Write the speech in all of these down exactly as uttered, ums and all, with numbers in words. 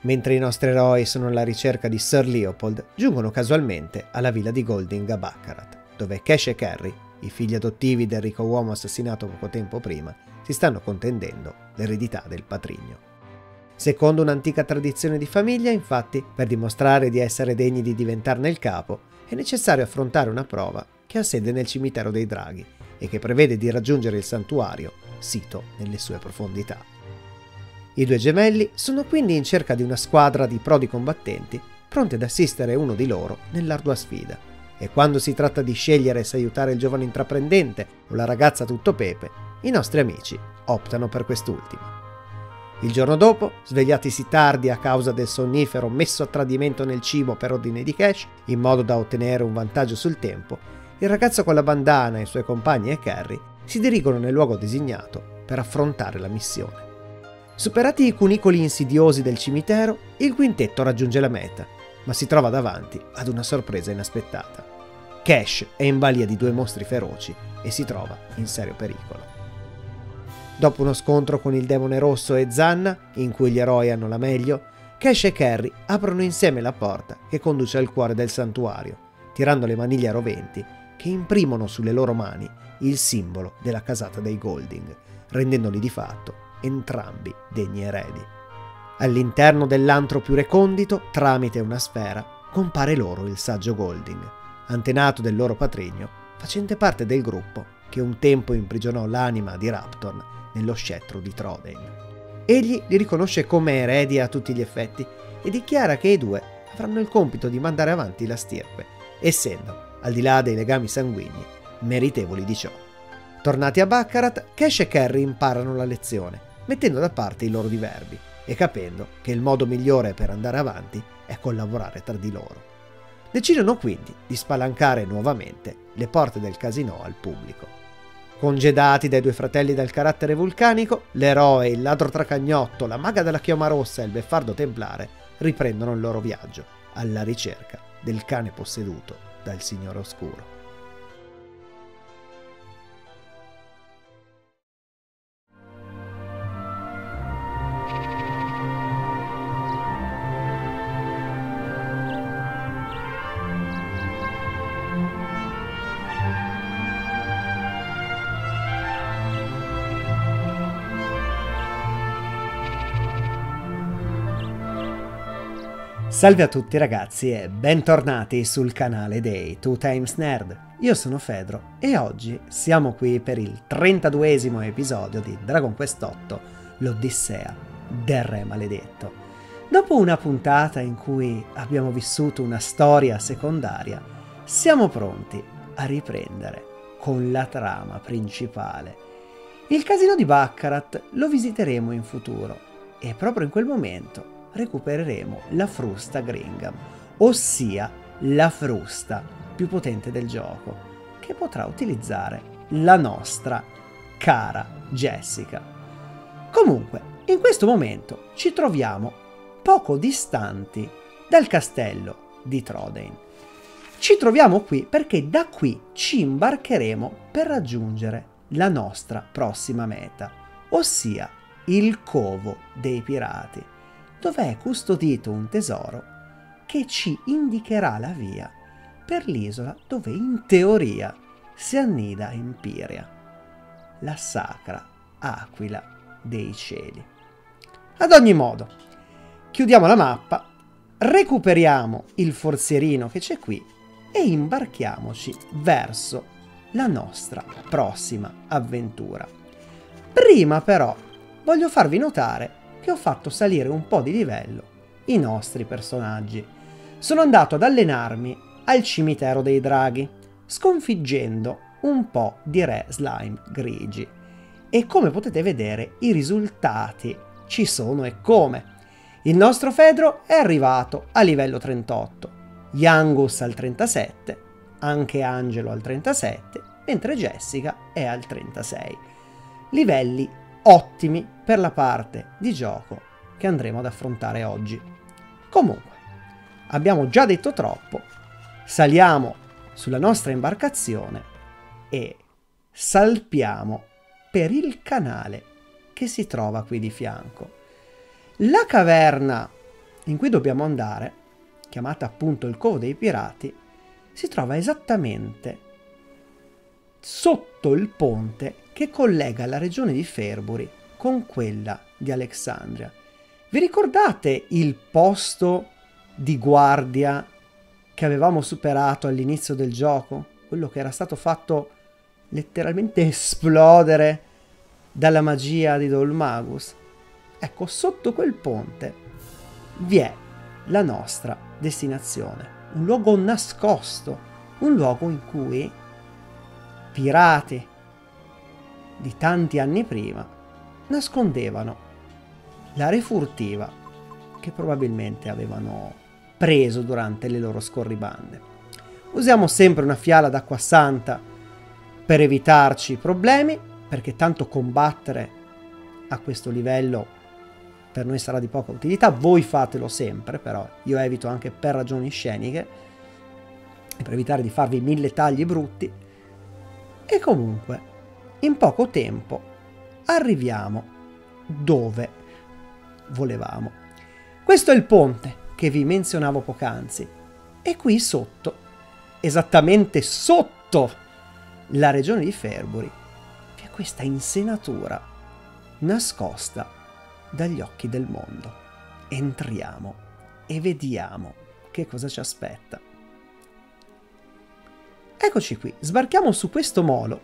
Mentre i nostri eroi sono alla ricerca di Sir Leopold, giungono casualmente alla villa di Golding a Baccarat, dove Cash e Carrie, i figli adottivi del ricco uomo assassinato poco tempo prima, si stanno contendendo l'eredità del patrigno. Secondo un'antica tradizione di famiglia, infatti, per dimostrare di essere degni di diventarne il capo, è necessario affrontare una prova che ha sede nel cimitero dei draghi e che prevede di raggiungere il santuario, sito nelle sue profondità. I due gemelli sono quindi in cerca di una squadra di prodi combattenti pronti ad assistere uno di loro nell'ardua sfida, e quando si tratta di scegliere se aiutare il giovane intraprendente o la ragazza tutto pepe, i nostri amici optano per quest'ultima. Il giorno dopo, svegliatisi tardi a causa del sonnifero messo a tradimento nel cibo per ordine di Cash, in modo da ottenere un vantaggio sul tempo, il ragazzo con la bandana e i suoi compagni e Carrie si dirigono nel luogo designato per affrontare la missione. Superati i cunicoli insidiosi del cimitero, il quintetto raggiunge la meta, ma si trova davanti ad una sorpresa inaspettata. Cash è in balia di due mostri feroci e si trova in serio pericolo. Dopo uno scontro con il demone rosso e Zanna, in cui gli eroi hanno la meglio, Cash e Carrie aprono insieme la porta che conduce al cuore del santuario, tirando le maniglie a roventi che imprimono sulle loro mani il simbolo della casata dei Golding, rendendoli di fatto entrambi degni eredi. All'interno dell'antro più recondito, tramite una sfera, compare loro il saggio Golding, antenato del loro patrigno, facente parte del gruppo che un tempo imprigionò l'anima di Raptorn nello scettro di Trodain. Egli li riconosce come eredi a tutti gli effetti e dichiara che i due avranno il compito di mandare avanti la stirpe, essendo, al di là dei legami sanguigni, meritevoli di ciò. Tornati a Baccarat, Cash e Carrie imparano la lezione, mettendo da parte i loro diverbi e capendo che il modo migliore per andare avanti è collaborare tra di loro. Decidono quindi di spalancare nuovamente le porte del casinò al pubblico. Congedati dai due fratelli dal carattere vulcanico, l'eroe, il ladro tracagnotto, la maga della chioma rossa e il beffardo templare riprendono il loro viaggio alla ricerca del cane posseduto dal Signore Oscuro. Salve a tutti ragazzi e bentornati sul canale dei Two Times Nerd. Io sono Fedro e oggi siamo qui per il trentaduesimo episodio di Dragon Quest otto, l'Odissea del Re Maledetto. Dopo una puntata in cui abbiamo vissuto una storia secondaria, siamo pronti a riprendere con la trama principale. Il casino di Baccarat lo visiteremo in futuro e proprio in quel momento recupereremo la frusta Gringham, ossia la frusta più potente del gioco, che potrà utilizzare la nostra cara Jessica. Comunque, in questo momento ci troviamo poco distanti dal castello di Trodain. Ci troviamo qui perché da qui ci imbarcheremo per raggiungere la nostra prossima meta, ossia il Covo dei Pirati, dove è custodito un tesoro che ci indicherà la via per l'isola dove in teoria si annida Empyrea, la sacra aquila dei cieli. Ad ogni modo, chiudiamo la mappa, recuperiamo il forzierino che c'è qui e imbarchiamoci verso la nostra prossima avventura. Prima però voglio farvi notare che ho fatto salire un po' di livello i nostri personaggi. Sono andato ad allenarmi al cimitero dei draghi, sconfiggendo un po' di re slime grigi. E come potete vedere i risultati ci sono e come. Il nostro Fedro è arrivato a livello trentotto, Yangus al trentasette, anche Angelo al trentasette, mentre Jessica è al trentasei. Livelli ottimi per la parte di gioco che andremo ad affrontare oggi. Comunque, abbiamo già detto troppo, saliamo sulla nostra imbarcazione e salpiamo per il canale che si trova qui di fianco. La caverna in cui dobbiamo andare, chiamata appunto il Covo dei Pirati, si trova esattamente sotto il ponte che collega la regione di Fairbury con quella di Alexandria. Vi ricordate il posto di guardia che avevamo superato all'inizio del gioco? Quello che era stato fatto letteralmente esplodere dalla magia di Dol Magus? Ecco, sotto quel ponte vi è la nostra destinazione, un luogo nascosto, un luogo in cui pirati di tanti anni prima nascondevano l'area furtiva che probabilmente avevano preso durante le loro scorribande. Usiamo sempre una fiala d'acqua santa per evitarci problemi, perché tanto combattere a questo livello per noi sarà di poca utilità. Voi fatelo sempre, però io evito anche per ragioni sceniche e per evitare di farvi mille tagli brutti. E comunque in poco tempo arriviamo dove volevamo. Questo è il ponte che vi menzionavo poc'anzi, e qui sotto, esattamente sotto la regione di Fairbury, vi è questa insenatura nascosta dagli occhi del mondo. Entriamo e vediamo che cosa ci aspetta. Eccoci qui, sbarchiamo su questo molo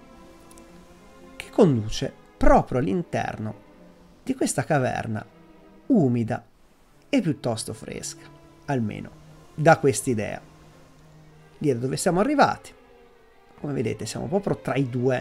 che conduce proprio all'interno di questa caverna umida e piuttosto fresca, almeno da quest'idea. Lì è dove siamo arrivati. Come vedete siamo proprio tra i due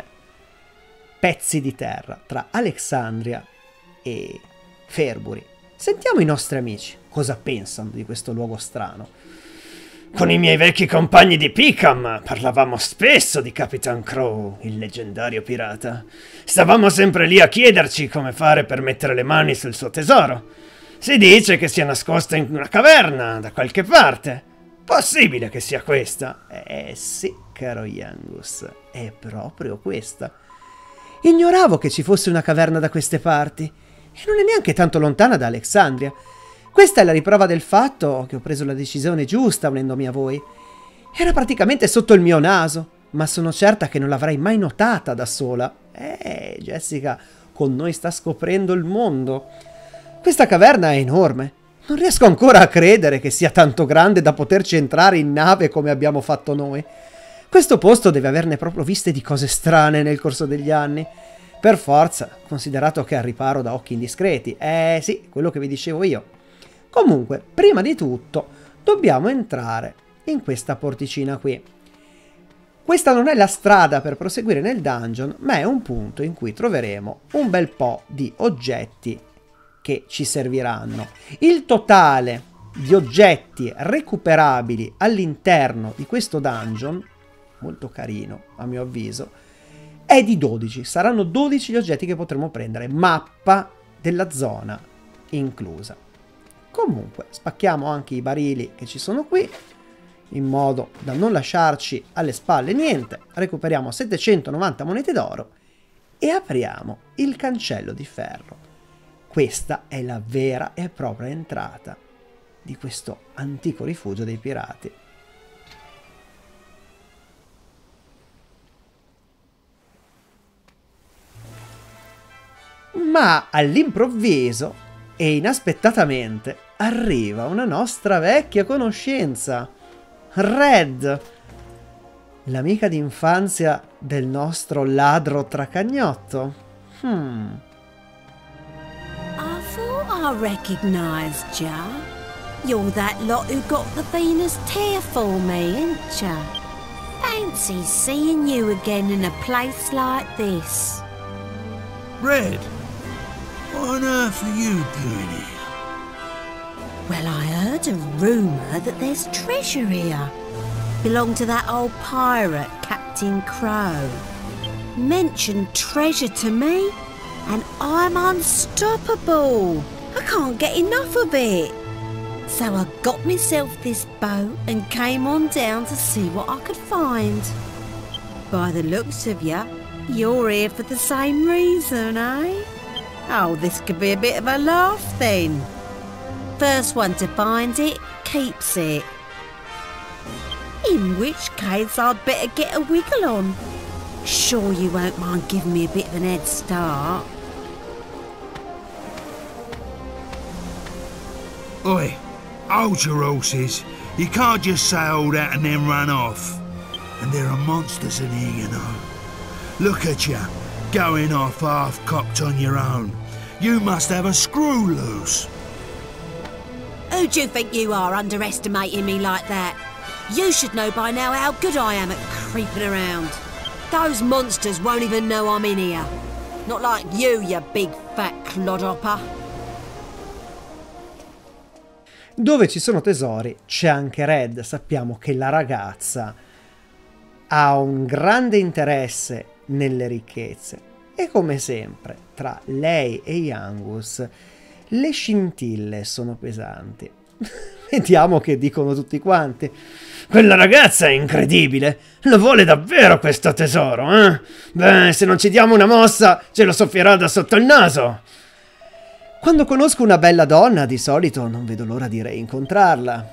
pezzi di terra, tra Alexandria e Fairbury. Sentiamo i nostri amici cosa pensano di questo luogo strano. Con i miei vecchi compagni di Pickham parlavamo spesso di Capitan Crow, il leggendario pirata. Stavamo sempre lì a chiederci come fare per mettere le mani sul suo tesoro. Si dice che sia nascosta in una caverna da qualche parte. Possibile che sia questa? Eh sì, caro Yangus, è proprio questa. Ignoravo che ci fosse una caverna da queste parti, e non è neanche tanto lontana da Alexandria. Questa è la riprova del fatto che ho preso la decisione giusta unendomi a voi. Era praticamente sotto il mio naso, ma sono certa che non l'avrei mai notata da sola. Eh, Jessica con noi sta scoprendo il mondo. Questa caverna è enorme. Non riesco ancora a credere che sia tanto grande da poterci entrare in nave come abbiamo fatto noi. Questo posto deve averne proprio viste di cose strane nel corso degli anni. Per forza, considerato che è al riparo da occhi indiscreti. Eh sì, quello che vi dicevo io. Comunque, prima di tutto, dobbiamo entrare in questa porticina qui. Questa non è la strada per proseguire nel dungeon, ma è un punto in cui troveremo un bel po' di oggetti che ci serviranno. Il totale di oggetti recuperabili all'interno di questo dungeon, molto carino a mio avviso, è di dodici. Saranno dodici gli oggetti che potremo prendere, mappa della zona inclusa. Comunque spacchiamo anche i barili che ci sono qui, in modo da non lasciarci alle spalle niente. Recuperiamo settecentonovanta monete d'oro e apriamo il cancello di ferro. Questa è la vera e propria entrata di questo antico rifugio dei pirati. Ma all'improvviso e inaspettatamente arriva una nostra vecchia conoscenza, Red, l'amica d'infanzia del nostro ladro tracagnotto. Hmm. I thought I recognized ya. You're that lot who got the Venus tear for me, ain't ya? Fancy seeing you again in a place like this. Red, what on earth are you doing here? Well, I heard a rumour that there's treasure here. Belonged to that old pirate, Captain Crow. Mentioned treasure to me, and I'm unstoppable. I can't get enough of it. So I got myself this boat and came on down to see what I could find. By the looks of ya, you're here for the same reason, eh? Oh, this could be a bit of a laugh then. First one to find it keeps it. In which case I'd better get a wiggle on. Sure you won't mind giving me a bit of an head start. Oi, hold your horses. You can't just say all that and then run off. And there are monsters in here, you know. Look at you, going off half-cocked on your own. You must have a screw loose. Who do you think you are, underestimating me like that? You should know by now how good I am at creeping around. Those monsters won't even know I'm in here. Not like you, you big fat clodhopper. Dove ci sono tesori c'è anche Red. Sappiamo che la ragazza ha un grande interesse nelle ricchezze e come sempre tra lei e Yangus le scintille sono pesanti. Vediamo che dicono tutti quanti. Quella ragazza è incredibile. Lo vuole davvero questo tesoro, eh? Beh, se non ci diamo una mossa, ce lo soffierà da sotto il naso. Quando conosco una bella donna, di solito non vedo l'ora di reincontrarla.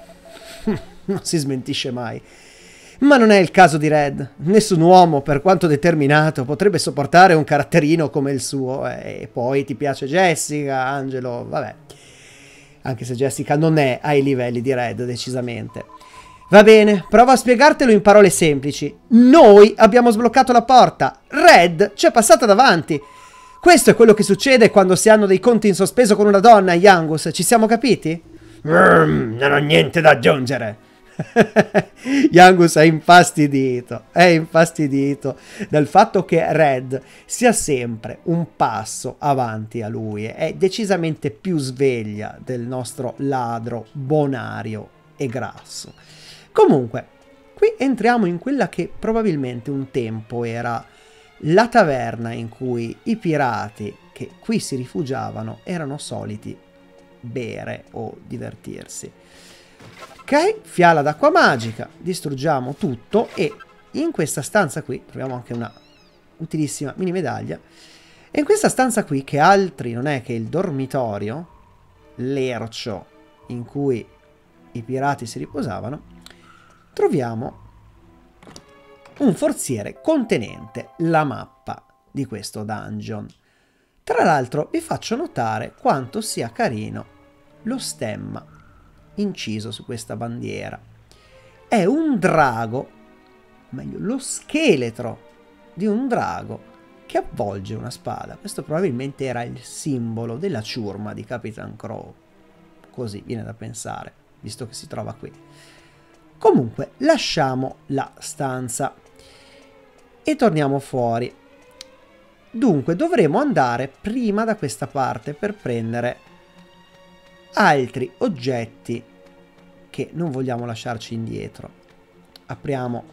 Non si smentisce mai. Ma non è il caso di Red. Nessun uomo, per quanto determinato, potrebbe sopportare un caratterino come il suo. E poi ti piace Jessica, Angelo, vabbè. Anche se Jessica non è ai livelli di Red, decisamente. Va bene, provo a spiegartelo in parole semplici. Noi abbiamo sbloccato la porta. Red ci è passata davanti. Questo è quello che succede quando si hanno dei conti in sospeso con una donna, Yangus. Ci siamo capiti? Mm, non ho niente da aggiungere. Yangus è infastidito, è infastidito dal fatto che Red sia sempre un passo avanti a lui. È decisamente più sveglia del nostro ladro bonario e grasso. Comunque, qui entriamo in quella che probabilmente un tempo era la taverna in cui i pirati che qui si rifugiavano erano soliti bere o divertirsi. Ok, fiala d'acqua magica, distruggiamo tutto e in questa stanza qui troviamo anche una utilissima mini medaglia. E in questa stanza qui, che altri non è che il dormitorio, l'ercio in cui i pirati si riposavano, troviamo un forziere contenente la mappa di questo dungeon. Tra l'altro vi faccio notare quanto sia carino lo stemma inciso su questa bandiera. È un drago, meglio lo scheletro di un drago che avvolge una spada. Questo probabilmente era il simbolo della ciurma di Capitan Crow. Così viene da pensare, visto che si trova qui. Comunque lasciamo la stanza e torniamo fuori. Dunque dovremo andare prima da questa parte per prendere altri oggetti che non vogliamo lasciarci indietro. Apriamo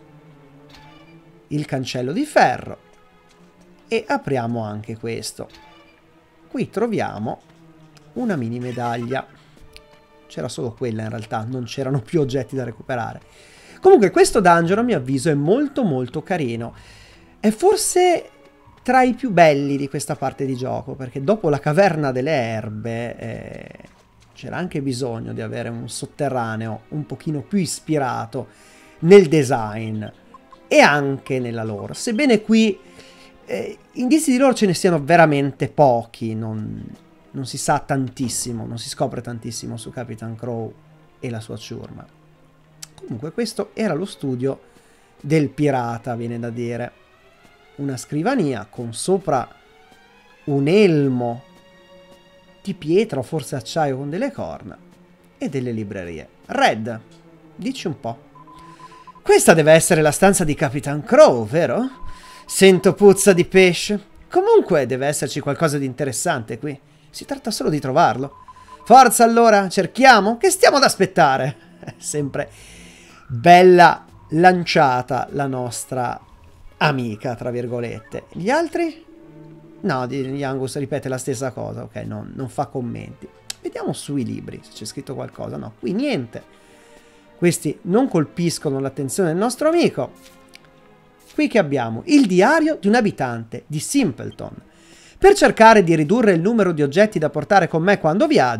il cancello di ferro e apriamo anche questo. Qui troviamo una mini medaglia. C'era solo quella in realtà, non c'erano più oggetti da recuperare. Comunque questo dungeon a mio avviso è molto molto carino. È forse tra i più belli di questa parte di gioco, perché dopo la caverna delle erbe eh, c'era anche bisogno di avere un sotterraneo un pochino più ispirato nel design e anche nella lore. Sebbene qui eh, indizi di lore ce ne siano veramente pochi, non, non si sa tantissimo, non si scopre tantissimo su Capitan Crow e la sua ciurma. Comunque questo era lo studio del pirata, viene da dire. Una scrivania con sopra un elmo di pietra o forse acciaio con delle corna e delle librerie. Red, dici un po'. Questa deve essere la stanza di Capitan Crow, vero? Sento puzza di pesce. Comunque deve esserci qualcosa di interessante qui. Si tratta solo di trovarlo. Forza allora, cerchiamo? Che stiamo ad aspettare? Sempre bella lanciata la nostra amica, tra virgolette. Gli altri? No, Yangus ripete la stessa cosa. Ok, no, non fa commenti. Vediamo sui libri se c'è scritto qualcosa. No, qui niente. Questi non colpiscono l'attenzione del nostro amico. Qui che abbiamo? Il diario di un abitante di Simpleton. Per cercare di ridurre il numero di oggetti da portare con me quando viaggio, ho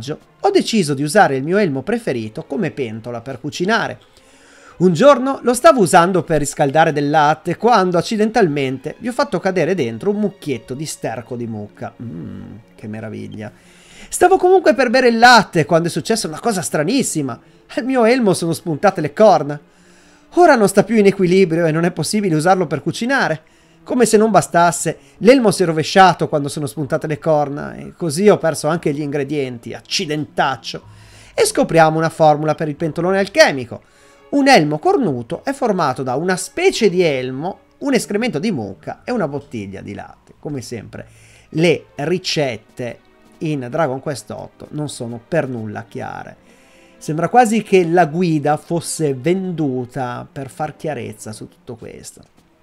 ho deciso di usare il mio elmo preferito come pentola per cucinare. Un giorno lo stavo usando per riscaldare del latte quando accidentalmente vi ho fatto cadere dentro un mucchietto di sterco di mucca. Mmm, che meraviglia. Stavo comunque per bere il latte quando è successa una cosa stranissima. Al mio elmo sono spuntate le corna. Ora non sta più in equilibrio e non è possibile usarlo per cucinare. Come se non bastasse, l'elmo si è rovesciato quando sono spuntate le corna e così ho perso anche gli ingredienti, accidentaccio. E scopriamo una formula per il pentolone alchemico. Un elmo cornuto è formato da una specie di elmo, un escremento di mucca e una bottiglia di latte. Come sempre, le ricette in Dragon Quest otto non sono per nulla chiare. Sembra quasi che la guida fosse venduta per far chiarezza su tutto questo.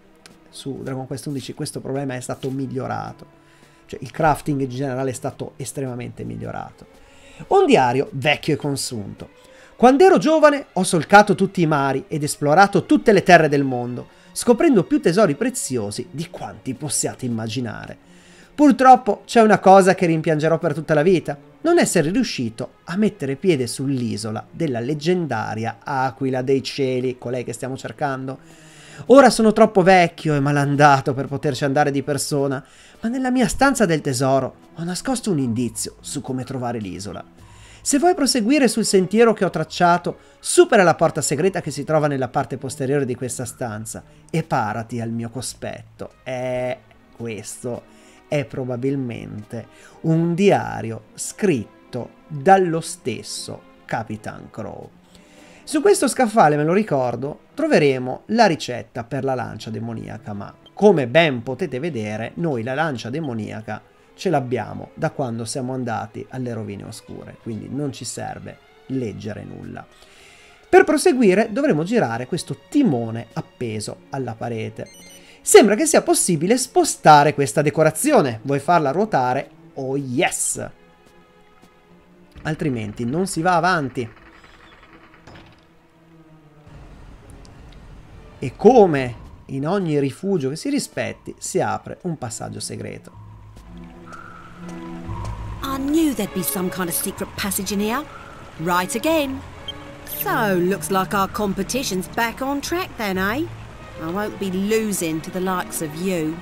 Su Dragon Quest undici questo problema è stato migliorato. Cioè il crafting in generale è stato estremamente migliorato. Un diario vecchio e consunto. Quando ero giovane ho solcato tutti i mari ed esplorato tutte le terre del mondo, scoprendo più tesori preziosi di quanti possiate immaginare. Purtroppo c'è una cosa che rimpiangerò per tutta la vita, non essere riuscito a mettere piede sull'isola della leggendaria Aquila dei Cieli, colei che stiamo cercando. Ora sono troppo vecchio e malandato per poterci andare di persona, ma nella mia stanza del tesoro ho nascosto un indizio su come trovare l'isola. Se vuoi proseguire sul sentiero che ho tracciato, supera la porta segreta che si trova nella parte posteriore di questa stanza e parati al mio cospetto. E questo è probabilmente un diario scritto dallo stesso Capitan Crow. Su questo scaffale, me lo ricordo, troveremo la ricetta per la lancia demoniaca, ma come ben potete vedere, noi la lancia demoniaca ce l'abbiamo da quando siamo andati alle rovine oscure, quindi non ci serve leggere nulla. Per proseguire dovremo girare questo timone appeso alla parete. Sembra che sia possibile spostare questa decorazione. Vuoi farla ruotare? Oh yes! Altrimenti non si va avanti. E come in ogni rifugio che si rispetti, si apre un passaggio segreto. I knew there'd be some kind of secret passage in here. Right again. So, looks like our competition's back on track then, eh? I won't be losing to the likes of you.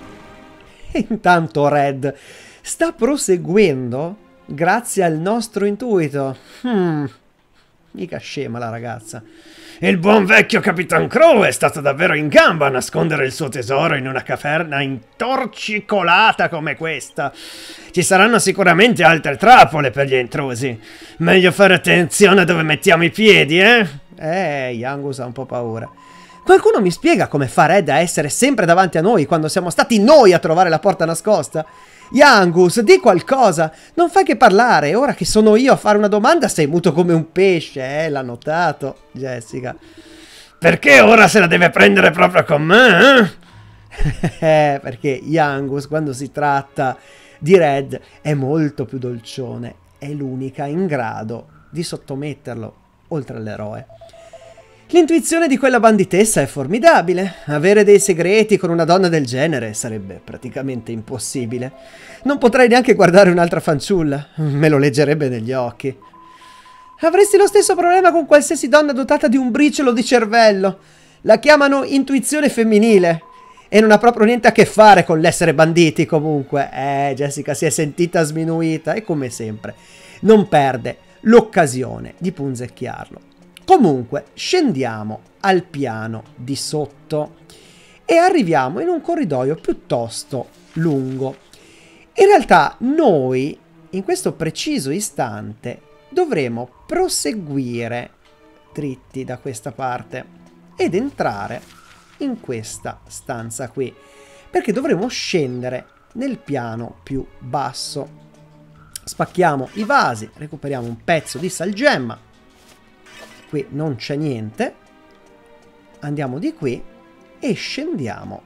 E intanto Red sta proseguendo grazie al nostro intuito. Hmm, mica scema la ragazza. Il buon vecchio Capitan Crow è stato davvero in gamba a nascondere il suo tesoro in una caverna intorcicolata come questa. Ci saranno sicuramente altre trappole per gli intrusi. Meglio fare attenzione a dove mettiamo i piedi, eh? Eh, Yangus ha un po' paura. Qualcuno mi spiega come fa Red a essere sempre davanti a noi quando siamo stati noi a trovare la porta nascosta? Yangus, di qualcosa! Non fai che parlare, ora che sono io a fare una domanda sei muto come un pesce, eh? L'ha notato, Jessica. Perché ora se la deve prendere proprio con me, eh? eh, perché Yangus, quando si tratta di Red, è molto più dolcione. È l'unica in grado di sottometterlo, oltre all'eroe. L'intuizione di quella banditessa è formidabile. Avere dei segreti con una donna del genere sarebbe praticamente impossibile. Non potrei neanche guardare un'altra fanciulla. Me lo leggerebbe negli occhi. Avresti lo stesso problema con qualsiasi donna dotata di un briciolo di cervello. La chiamano intuizione femminile. E non ha proprio niente a che fare con l'essere banditi, comunque. Eh, Jessica si è sentita sminuita e, come sempre, non perde l'occasione di punzecchiarlo. Comunque, scendiamo al piano di sotto e arriviamo in un corridoio piuttosto lungo. In realtà noi, in questo preciso istante, dovremo proseguire dritti da questa parte ed entrare in questa stanza qui, perché dovremo scendere nel piano più basso. Spacchiamo i vasi, recuperiamo un pezzo di salgemma. Qui non c'è niente, andiamo di qui e scendiamo.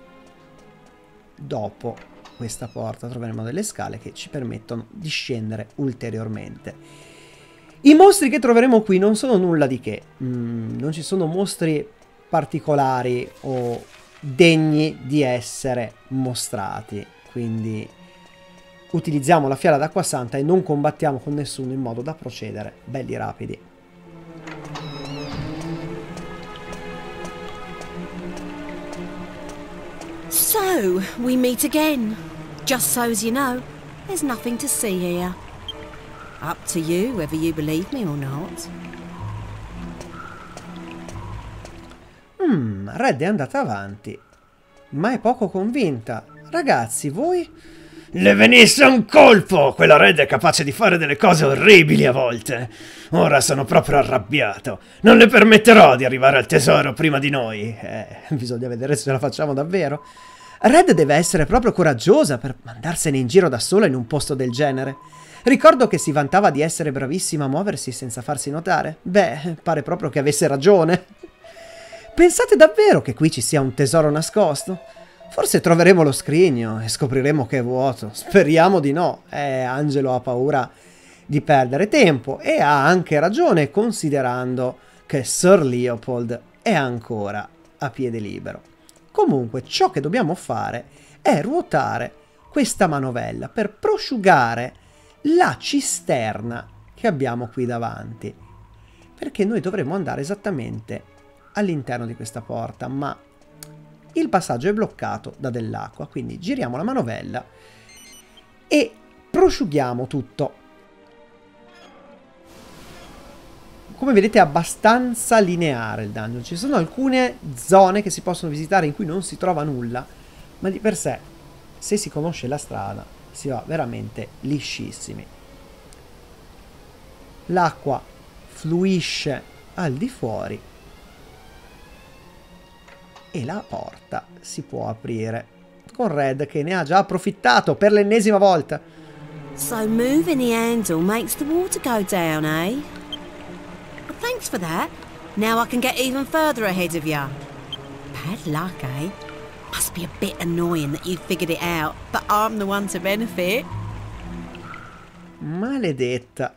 Dopo questa porta troveremo delle scale che ci permettono di scendere ulteriormente. I mostri che troveremo qui non sono nulla di che, mm, non ci sono mostri particolari o degni di essere mostrati, quindi utilizziamo la fiala d'acqua santa e non combattiamo con nessuno in modo da procedere belli rapidi. So, we meet again. Just so as you know, there's nothing to see here. Up to you whether you believe me or not. Hmm, Red è andata avanti, ma è poco convinta. Ragazzi, voi? Le venisse un colpo! Quella Red è capace di fare delle cose orribili a volte. Ora sono proprio arrabbiato. Non le permetterò di arrivare al tesoro prima di noi. Eh, bisogna vedere se ce la facciamo davvero. Red deve essere proprio coraggiosa per mandarsene in giro da sola in un posto del genere. Ricordo che si vantava di essere bravissima a muoversi senza farsi notare. Beh, pare proprio che avesse ragione. Pensate davvero che qui ci sia un tesoro nascosto? Forse troveremo lo scrigno e scopriremo che è vuoto. Speriamo di no. Eh, Angelo ha paura di perdere tempo e ha anche ragione considerando che Sir Leopold è ancora a piede libero. Comunque ciò che dobbiamo fare è ruotare questa manovella per prosciugare la cisterna che abbiamo qui davanti. Perché noi dovremo andare esattamente all'interno di questa porta, ma il passaggio è bloccato da dell'acqua, quindi giriamo la manovella e prosciughiamo tutto. Come vedete è abbastanza lineare il dungeon, ci sono alcune zone che si possono visitare in cui non si trova nulla, ma di per sé, se si conosce la strada, si va veramente liscissimi. L'acqua fluisce al di fuori e la porta si può aprire con Red che ne ha già approfittato per l'ennesima volta. So moving the handle makes the water go down, eh? Well, thanks for that. Now I can get even further ahead of you. Bad luck, eh? Must be a bit annoying that you figured it out, but I'm the one to benefit. Maledetta.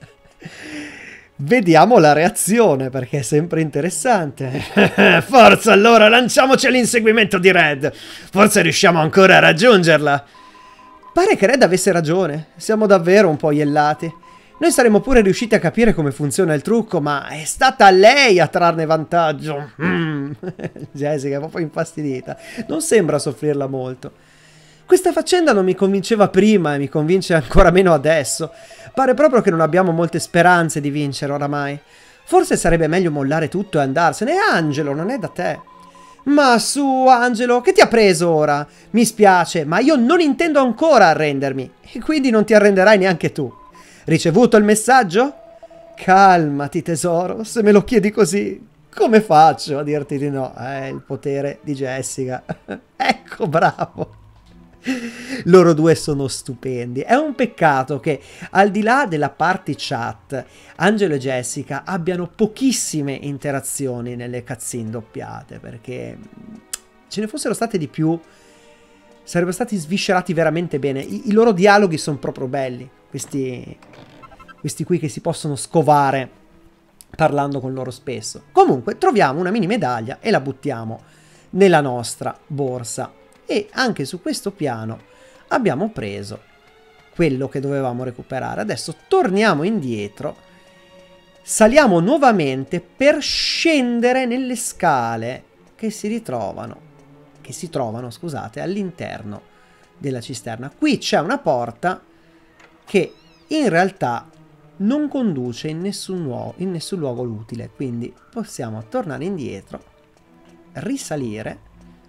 Vediamo la reazione, perché è sempre interessante. Forza allora, lanciamoci all'inseguimento di Red. Forse riusciamo ancora a raggiungerla. Pare che Red avesse ragione. Siamo davvero un po' iellati. Noi saremmo pure riusciti a capire come funziona il trucco, ma è stata lei a trarne vantaggio. Mm. Jessica è proprio infastidita. Non sembra soffrirla molto. Questa faccenda non mi convinceva prima e mi convince ancora meno adesso. Pare proprio che non abbiamo molte speranze di vincere oramai. Forse sarebbe meglio mollare tutto e andarsene. Angelo, non è da te. Ma su, Angelo, che ti ha preso ora? Mi spiace, ma io non intendo ancora arrendermi. E quindi non ti arrenderai neanche tu. Ricevuto il messaggio? Calmati, tesoro. Se me lo chiedi così, come faccio a dirti di no? È il potere di Jessica. Ecco, bravo. Loro due sono stupendi. È un peccato che al di là della party chat Angelo e Jessica abbiano pochissime interazioni nelle cutscene doppiate, perché ce ne fossero state di più sarebbero stati sviscerati veramente bene. I, i loro dialoghi sono proprio belli, questi, questi qui che si possono scovare parlando con loro spesso. Comunque troviamo una mini medaglia e la buttiamo nella nostra borsa. E anche su questo piano abbiamo preso quello che dovevamo recuperare. Adesso torniamo indietro, saliamo nuovamente per scendere nelle scale che si ritrovano, che si trovano, scusate, all'interno della cisterna. Qui c'è una porta che in realtà non conduce in nessun, luogo, in nessun luogo utile, quindi possiamo tornare indietro, risalire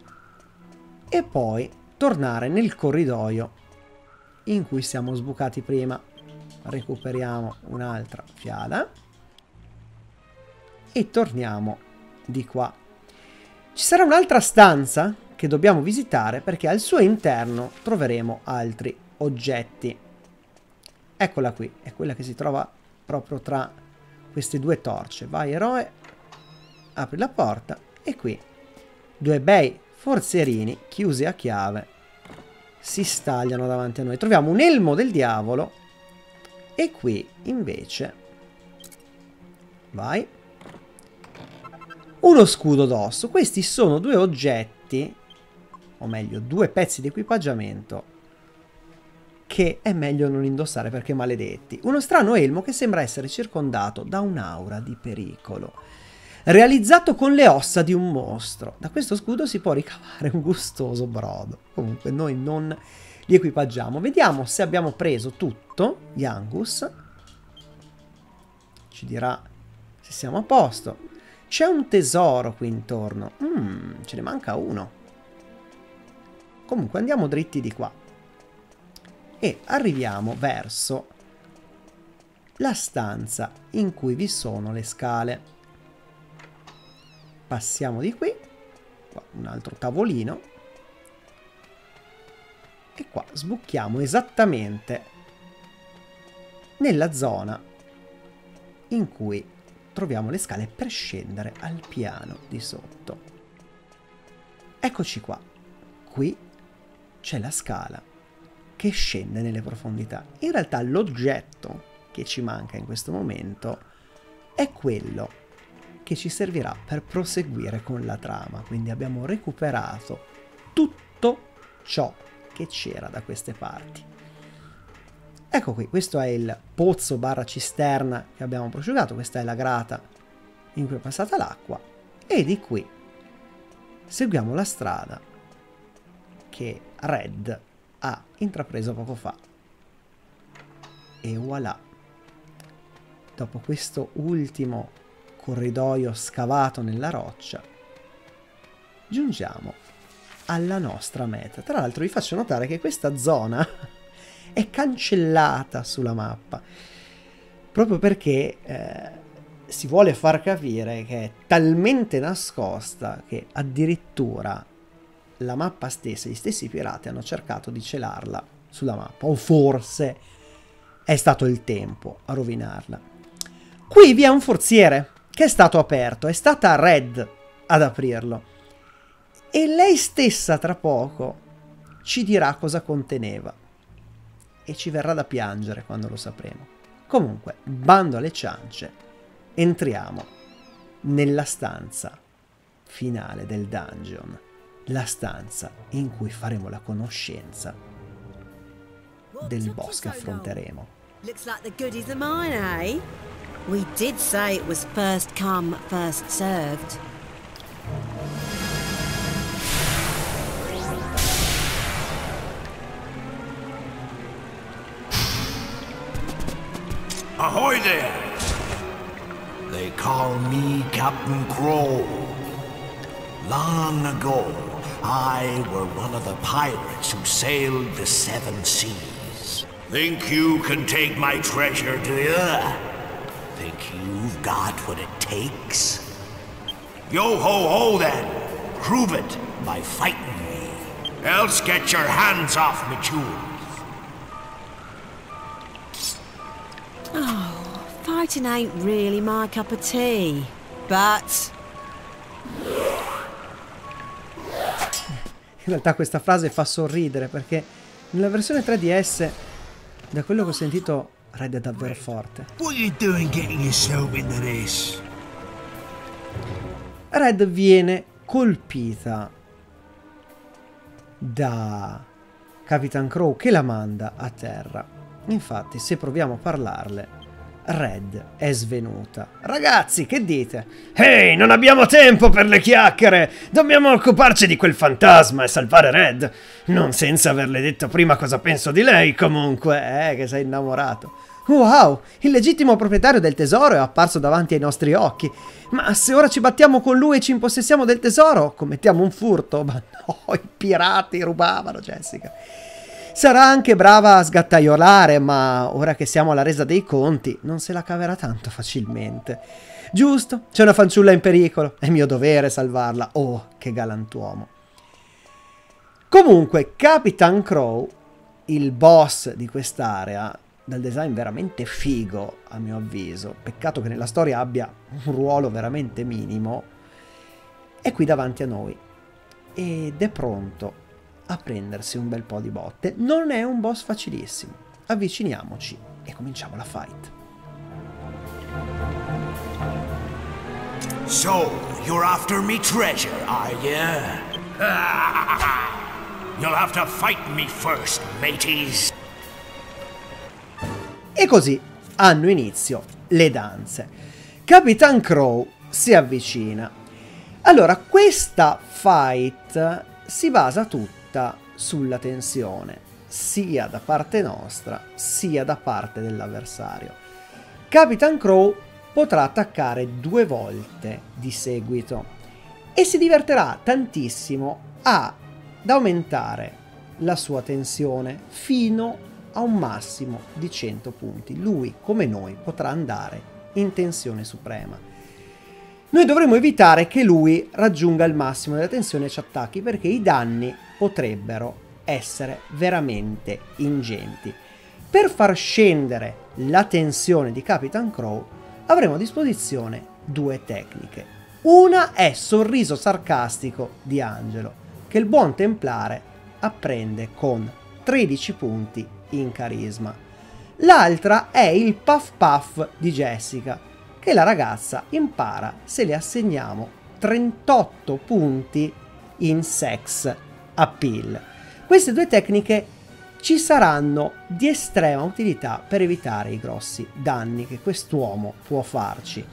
e poi tornare nel corridoio in cui siamo sbucati prima. Recuperiamo un'altra fiala e torniamo di qua. Ci sarà un'altra stanza che dobbiamo visitare perché al suo interno troveremo altri oggetti. Eccola qui, è quella che si trova proprio tra queste due torce. Vai eroe, apri la porta e qui due bei forzerini chiusi a chiave si stagliano davanti a noi. Troviamo un elmo del diavolo e qui invece vai uno scudo d'osso. Questi sono due oggetti, o meglio due pezzi di equipaggiamento che è meglio non indossare perché maledetti. Uno strano elmo che sembra essere circondato da un'aura di pericolo. Realizzato con le ossa di un mostro. Da questo scudo si può ricavare un gustoso brodo. Comunque noi non li equipaggiamo. Vediamo se abbiamo preso tutto. Yangus ci dirà se siamo a posto. C'è un tesoro qui intorno. Mm, ce ne manca uno. Comunque andiamo dritti di qua. E arriviamo verso la stanza in cui vi sono le scale. Passiamo di qui, qua un altro tavolino, e qua sbucchiamo esattamente nella zona in cui troviamo le scale per scendere al piano di sotto. Eccoci qua, qui c'è la scala che scende nelle profondità. In realtà l'oggetto che ci manca in questo momento è quello che ci servirà per proseguire con la trama. Quindi abbiamo recuperato tutto ciò che c'era da queste parti. Ecco qui, questo è il pozzo barra cisterna che abbiamo prosciugato, questa è la grata in cui è passata l'acqua, e di qui seguiamo la strada che Red ha intrapreso poco fa. E voilà, dopo questo ultimo corridoio scavato nella roccia, giungiamo alla nostra meta. Tra l'altro vi faccio notare che questa zona è cancellata sulla mappa, proprio perché eh, si vuole far capire che è talmente nascosta che addirittura la mappa stessa, gli stessi pirati hanno cercato di celarla sulla mappa, o forse è stato il tempo a rovinarla. Qui vi è un forziere che è stato aperto, è stata Red ad aprirlo, e lei stessa tra poco ci dirà cosa conteneva, e ci verrà da piangere quando lo sapremo. Comunque, bando alle ciance, entriamo nella stanza finale del dungeon, la stanza in cui faremo la conoscenza del boss che affronteremo. Looks like the goodies are mine, eh? We did say it was first come, first served. Ahoy there! They call me Captain Crow. Long ago, I were one of the pirates who sailed the seven seas. Think you can take my treasure, do you? Think you've got what it takes? Yo-ho-ho then! Prove it by fighting me. Else get your hands off me jewels. Oh, fighting ain't really my cup of tea, but... In realtà questa frase fa sorridere perché nella versione tre D S, da quello che ho sentito, Red è davvero forte. What you doing getting yourself into this? Red viene colpita da Capitan Crow che la manda a terra. Infatti, se proviamo a parlarle, Red è svenuta. Ragazzi, che dite? Ehi, non abbiamo tempo per le chiacchiere! Dobbiamo occuparci di quel fantasma e salvare Red. Non senza averle detto prima cosa penso di lei, comunque. Eh, che sei innamorato. Wow, il legittimo proprietario del tesoro è apparso davanti ai nostri occhi. Ma se ora ci battiamo con lui e ci impossessiamo del tesoro, commettiamo un furto. Ma no, i pirati rubavano, Jessica. Sarà anche brava a sgattaiolare, ma ora che siamo alla resa dei conti, non se la caverà tanto facilmente. Giusto, c'è una fanciulla in pericolo, è mio dovere salvarla. Oh, che galantuomo. Comunque, Capitan Crow, il boss di quest'area, dal design veramente figo, a mio avviso, peccato che nella storia abbia un ruolo veramente minimo, è qui davanti a noi ed è pronto a prendersi un bel po' di botte. Non è un boss facilissimo. Avviciniamoci e cominciamo la fight. So, you're after me treasure, are you? You'll have to fight me first, mateys. E così hanno inizio le danze. Capitan Crow si avvicina. Allora, questa fight si basa tutta sulla tensione, sia da parte nostra, sia da parte dell'avversario. Capitan Crow potrà attaccare due volte di seguito e si diverterà tantissimo ad aumentare la sua tensione fino a un massimo di cento punti. Lui, come noi, potrà andare in tensione suprema. Noi dovremo evitare che lui raggiunga il massimo della tensione e ci attacchi, perché i danni potrebbero essere veramente ingenti. Per far scendere la tensione di Capitan Crow avremo a disposizione due tecniche. Una è Sorriso sarcastico di Angelo, che il buon templare apprende con tredici punti in carisma. L'altra è il Puff Puff di Jessica, che la ragazza impara se le assegniamo trentotto punti in Sex Appeal. Queste due tecniche ci saranno di estrema utilità per evitare i grossi danni che quest'uomo può farci.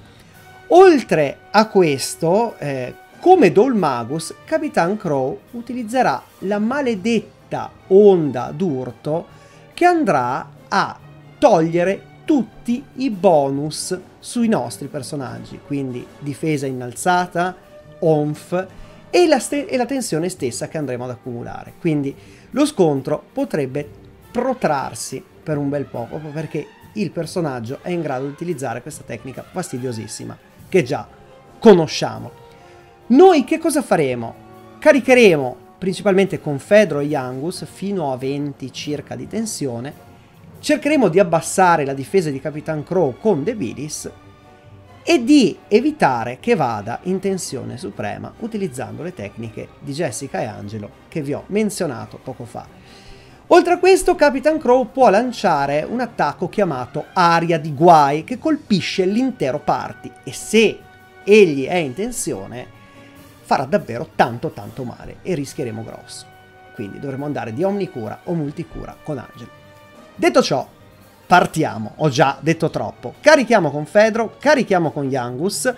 Oltre a questo, eh, come Dolmagus, Capitan Crow utilizzerà la maledetta onda d'urto che andrà a togliere tutti i bonus sui nostri personaggi, quindi difesa innalzata, onf e la, e la tensione stessa che andremo ad accumulare. Quindi lo scontro potrebbe protrarsi per un bel po', proprio perché il personaggio è in grado di utilizzare questa tecnica fastidiosissima che già conosciamo. Noi che cosa faremo? Caricheremo principalmente con Fedro e Angus fino a venti circa di tensione, cercheremo di abbassare la difesa di Capitan Crow con De Bilis e di evitare che vada in tensione suprema utilizzando le tecniche di Jessica e Angelo che vi ho menzionato poco fa. Oltre a questo, Capitan Crow può lanciare un attacco chiamato Aria di Guai che colpisce l'intero party e se egli è in tensione farà davvero tanto tanto male e rischieremo grosso. Quindi dovremo andare di Omnicura o Multicura con Angelo. Detto ciò, partiamo. Ho già detto troppo. Carichiamo con Fedro, carichiamo con Yangus.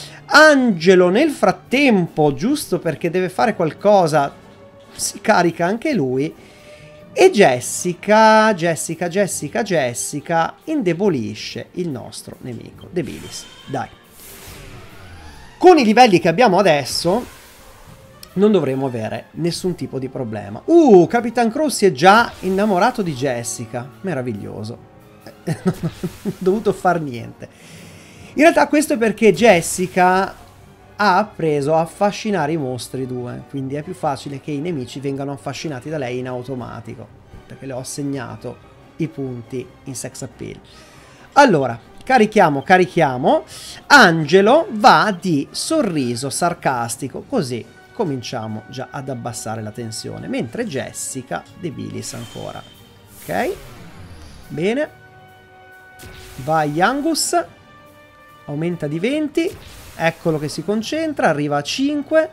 Angelo nel frattempo, giusto perché deve fare qualcosa, si carica anche lui. E Jessica, Jessica, Jessica, Jessica indebolisce il nostro nemico, De Bilis. Dai. Con i livelli che abbiamo adesso non dovremo avere nessun tipo di problema. Uh, Capitan Crow si è già innamorato di Jessica. Meraviglioso. Non ho dovuto far niente. In realtà questo è perché Jessica ha appreso a affascinare i mostri due, quindi è più facile che i nemici vengano affascinati da lei in automatico, perché le ho assegnato i punti in Sex Appeal. Allora, carichiamo, carichiamo. Angelo va di Sorriso sarcastico, così cominciamo già ad abbassare la tensione, mentre Jessica De Bilis ancora. Ok? Bene. Vai Angus. Aumenta di venti. Eccolo che si concentra, arriva a cinque.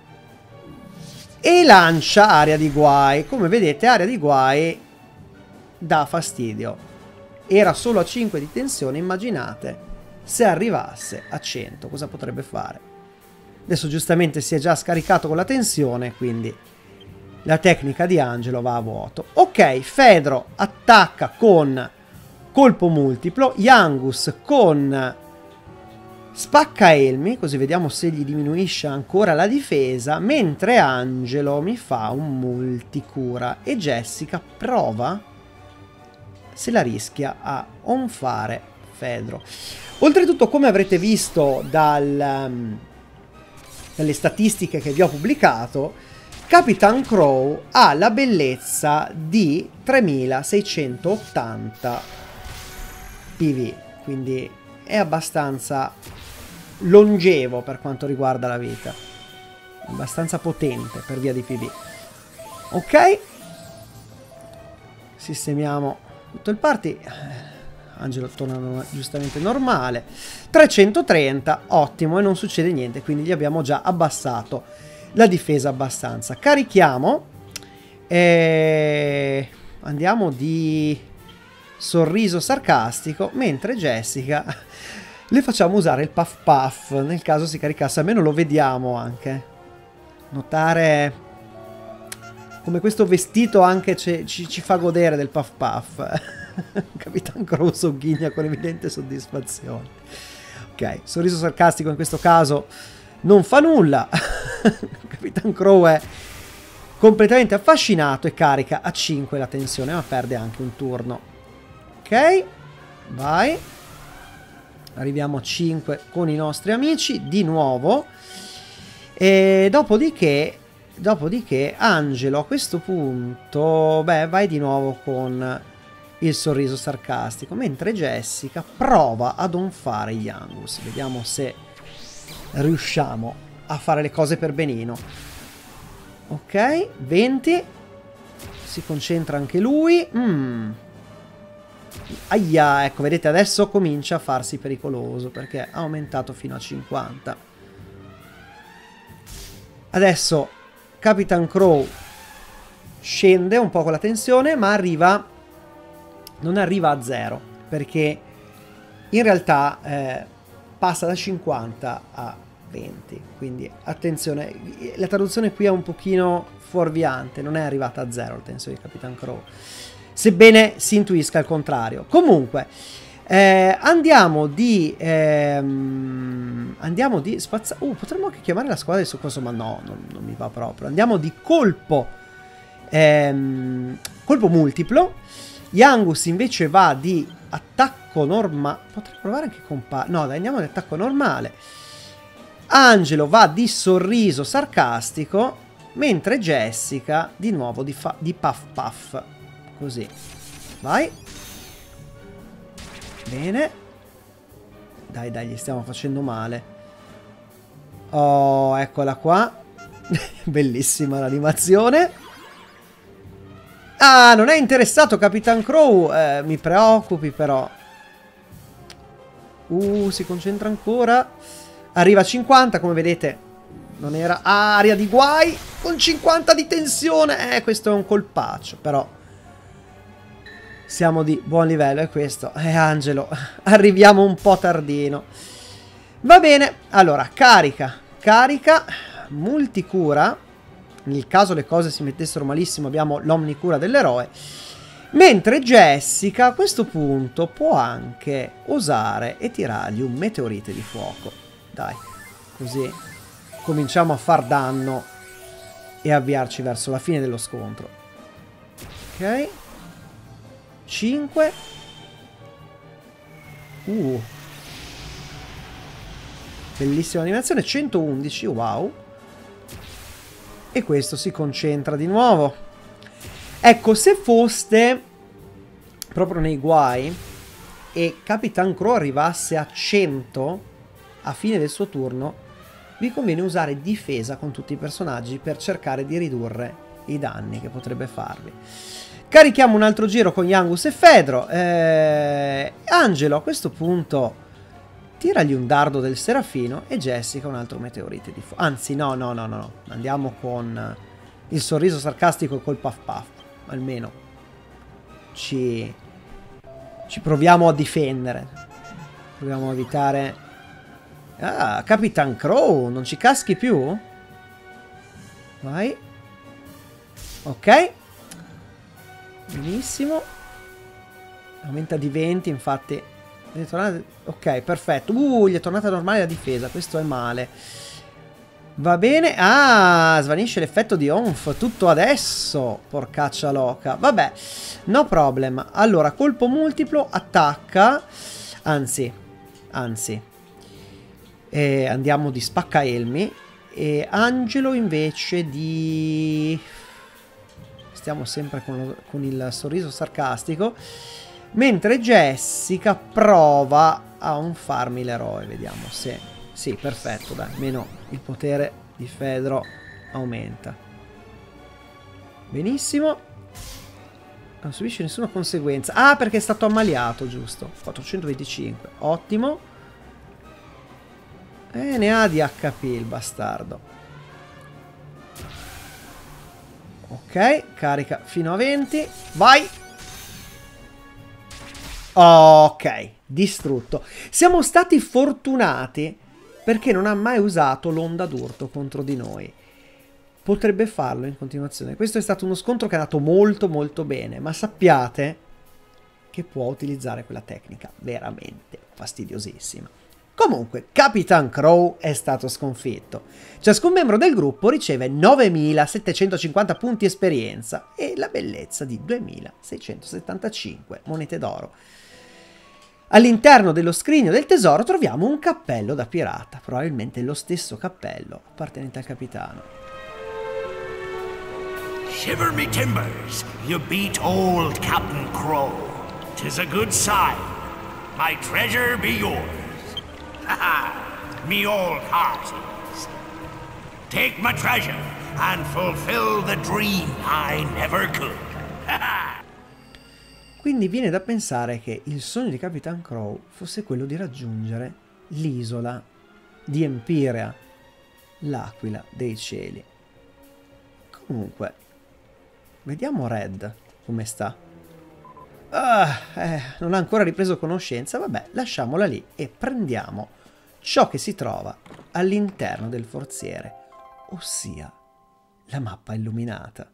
E lancia Aria di Guai. Come vedete, Aria di Guai dà fastidio. Era solo a cinque di tensione, immaginate se arrivasse a cento, cosa potrebbe fare? Adesso giustamente si è già scaricato con la tensione, quindi la tecnica di Angelo va a vuoto. Ok, Fedro attacca con colpo multiplo, Yangus con spaccaelmi, così vediamo se gli diminuisce ancora la difesa, mentre Angelo mi fa un multicura e Jessica prova, se la rischia, a onfare Fedro. Oltretutto, come avrete visto dal... Um, dalle statistiche che vi ho pubblicato, Capitan Crow ha la bellezza di tremilaseicentottanta P V, quindi è abbastanza longevo per quanto riguarda la vita, abbastanza potente per via di P V. Ok, sistemiamo tutto il party. Angelo torna giustamente normale. trecentotrenta, ottimo, e non succede niente, quindi gli abbiamo già abbassato la difesa abbastanza. Carichiamo e andiamo di sorriso sarcastico, mentre Jessica le facciamo usare il puff puff nel caso si caricasse, almeno lo vediamo anche. Notare come questo vestito anche ci, ci, ci fa godere del puff puff. Capitan Crow sogghigna con evidente soddisfazione. Ok, sorriso sarcastico in questo caso non fa nulla. Capitan Crow è completamente affascinato e carica a cinque la tensione, ma perde anche un turno. Ok, vai. Arriviamo a cinque con i nostri amici di nuovo. E dopodiché, dopodiché Angelo a questo punto, beh, vai di nuovo con il sorriso sarcastico, mentre Jessica prova ad onfare gli Angus. Vediamo se riusciamo a fare le cose per benino. Ok, venti. Si concentra anche lui. Mm. Aia, ecco, vedete, adesso comincia a farsi pericoloso perché ha aumentato fino a cinquanta. Adesso Capitan Crow scende un po' con la tensione, ma arriva, non arriva a zero, perché in realtà eh, passa da cinquanta a venti. Quindi attenzione, la traduzione qui è un pochino fuorviante, non è arrivata a zero la tensione di Capitan Crow, sebbene si intuisca il contrario. Comunque eh, andiamo di ehm, andiamo di spazza uh, potremmo anche chiamare la squadra di soccorso, ma no, non, non mi va proprio. Andiamo di colpo ehm, colpo multiplo. Yangus invece va di attacco normale. Potrei provare anche con pa no dai, andiamo di attacco normale. Angelo va di sorriso sarcastico, mentre Jessica di nuovo di, fa di puff puff. Così, vai. Bene. Dai, dai, gli stiamo facendo male. Oh, eccola qua. Bellissima l'animazione. Ah, non è interessato Capitan Crow. Eh, mi preoccupi però. Uh, si concentra ancora. Arriva a cinquanta, come vedete. Non era aria di guai. Con cinquanta di tensione. Eh, questo è un colpaccio, però siamo di buon livello, è questo. Eh, Angelo, arriviamo un po' tardino. Va bene, allora, carica, carica, multicura. Nel caso le cose si mettessero malissimo abbiamo l'omnicura dell'eroe. Mentre Jessica a questo punto può anche osare e tirargli un meteorite di fuoco. Dai, così cominciamo a far danno e avviarci verso la fine dello scontro. Ok. cinque. Uh. Bellissima animazione. centoundici, wow. E questo si concentra di nuovo. Ecco, se foste proprio nei guai e Capitan Crow arrivasse a cento a fine del suo turno, vi conviene usare difesa con tutti i personaggi per cercare di ridurre i danni che potrebbe farvi. Carichiamo un altro giro con Yangus e Fedro. Eh, Angelo a questo punto tiragli un dardo del Serafino e Jessica un altro meteorite di fuoco. Anzi, no, no, no, no. Andiamo con il sorriso sarcastico e col puff puff. Almeno ci, ci proviamo a difendere. Proviamo a evitare... Ah, Capitan Crow, non ci caschi più? Vai. Ok. Benissimo. Aumenta di venti, infatti. Ok, perfetto. Uh, gli è tornata normale la difesa. Questo è male. Va bene. Ah, svanisce l'effetto di Onf. Tutto adesso. Porcaccia loca. Vabbè, no problem. Allora, colpo multiplo, attacca. Anzi, anzi. E andiamo di spaccaelmi. E Angelo invece di... Stiamo sempre con, lo, con il sorriso sarcastico. Mentre Jessica prova a onfarmi l'eroe. Vediamo se... Sì, perfetto, dai. Almeno il potere di Fedro aumenta. Benissimo. Non subisce nessuna conseguenza. Ah, perché è stato ammaliato, giusto. quattrocentoventicinque. Ottimo. E ne ha di H P il bastardo. Ok, carica fino a venti. Vai! Ok, distrutto. Siamo stati fortunati perché non ha mai usato l'onda d'urto contro di noi. Potrebbe farlo in continuazione. Questo è stato uno scontro che è andato molto molto bene, ma sappiate che può utilizzare quella tecnica veramente fastidiosissima. Comunque, Capitan Crow è stato sconfitto. Ciascun membro del gruppo riceve novemilasettecentocinquanta punti esperienza e la bellezza di duemilaseicentosettantacinque monete d'oro. All'interno dello scrigno del tesoro troviamo un cappello da pirata, probabilmente lo stesso cappello appartenente al capitano. Shiver me timbers, you beat old Captain Crow. 'Tis a good sign. My treasure be yours. Ha ha, me old hearties. Take my treasure and fulfill the dream I never could. Ha ha. Quindi viene da pensare che il sogno di Capitan Crow fosse quello di raggiungere l'isola di Empirea, l'aquila dei cieli. Comunque, vediamo Red come sta. Ah, eh, non ha ancora ripreso conoscenza, vabbè, lasciamola lì e prendiamo ciò che si trova all'interno del forziere, ossia la mappa illuminata.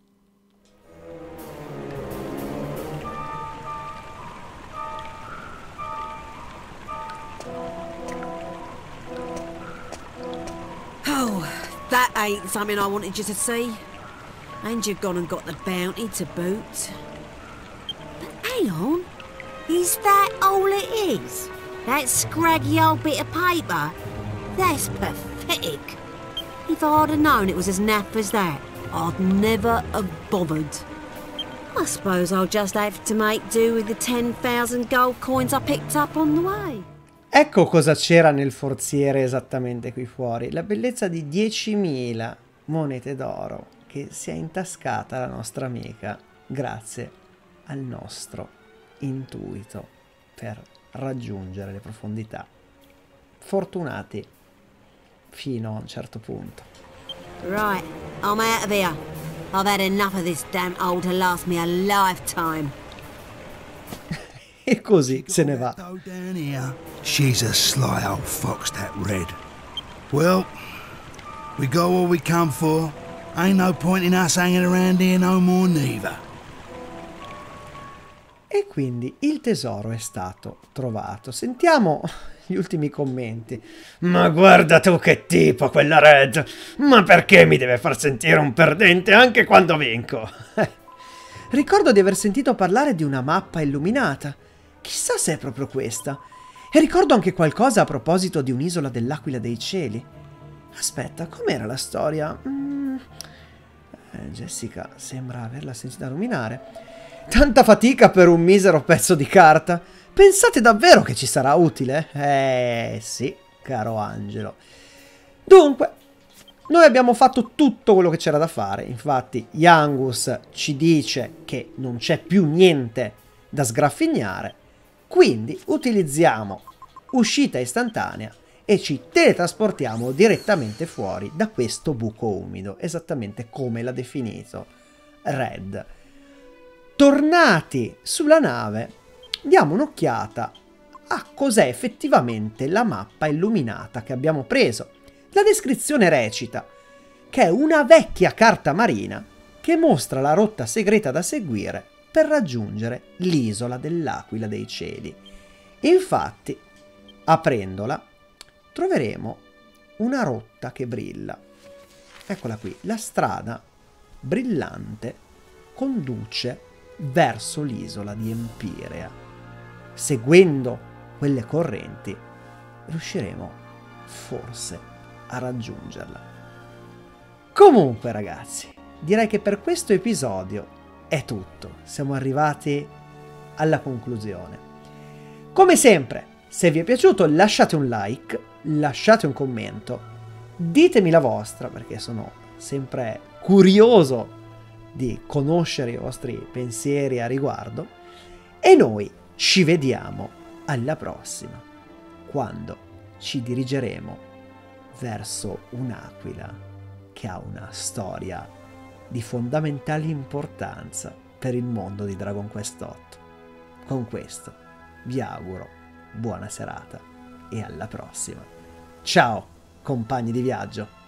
Oh, that ain't something I wanted you to see. And you've gone and got the bounty to boot. But hang on, is that all it is? That scraggy old bit of paper? That's pathetic. If I'd have known it was as naff as that, I'd never have bothered. I suppose I'll just have to make do with the ten thousand gold coins I picked up on the way. Ecco cosa c'era nel forziere esattamente qui fuori, la bellezza di diecimila monete d'oro che si è intascata la nostra amica grazie al nostro intuito per raggiungere le profondità. Fortunati fino a un certo punto. Right, I'm out of here. I've had enough of this damn hole to last me a lifetime. E così se ne va. She's a sly old fox, that Red. Well, we got what we come for. Ain't no point in us hanging around here no more neither. E quindi il tesoro è stato trovato. Sentiamo gli ultimi commenti. Ma guarda tu che tipo quella Red! Ma perché mi deve far sentire un perdente anche quando vinco? Ricordo di aver sentito parlare di una mappa illuminata. Chissà se è proprio questa. E ricordo anche qualcosa a proposito di un'isola dell'Aquila dei Cieli. Aspetta, com'era la storia? Mm. Eh, Jessica sembra averla sentita nominare. Tanta fatica per un misero pezzo di carta. Pensate davvero che ci sarà utile? Eh sì, caro Angelo. Dunque, noi abbiamo fatto tutto quello che c'era da fare. Infatti, Yangus ci dice che non c'è più niente da sgraffignare. Quindi utilizziamo uscita istantanea e ci teletrasportiamo direttamente fuori da questo buco umido, esattamente come l'ha definito Red. Tornati sulla nave, diamo un'occhiata a cos'è effettivamente la mappa illuminata che abbiamo preso. La descrizione recita che è una vecchia carta marina che mostra la rotta segreta da seguire per raggiungere l'isola dell'Aquila dei Cieli. Infatti, aprendola, troveremo una rotta che brilla. Eccola qui, la strada brillante conduce verso l'isola di Empirea. Seguendo quelle correnti, riusciremo forse a raggiungerla. Comunque, ragazzi, direi che per questo episodio è tutto, siamo arrivati alla conclusione. Come sempre, se vi è piaciuto lasciate un like, lasciate un commento, ditemi la vostra perché sono sempre curioso di conoscere i vostri pensieri a riguardo e noi ci vediamo alla prossima, quando ci dirigeremo verso un'aquila che ha una storia di fondamentale importanza per il mondo di Dragon Quest otto. Con questo vi auguro buona serata e alla prossima. Ciao, compagni di viaggio!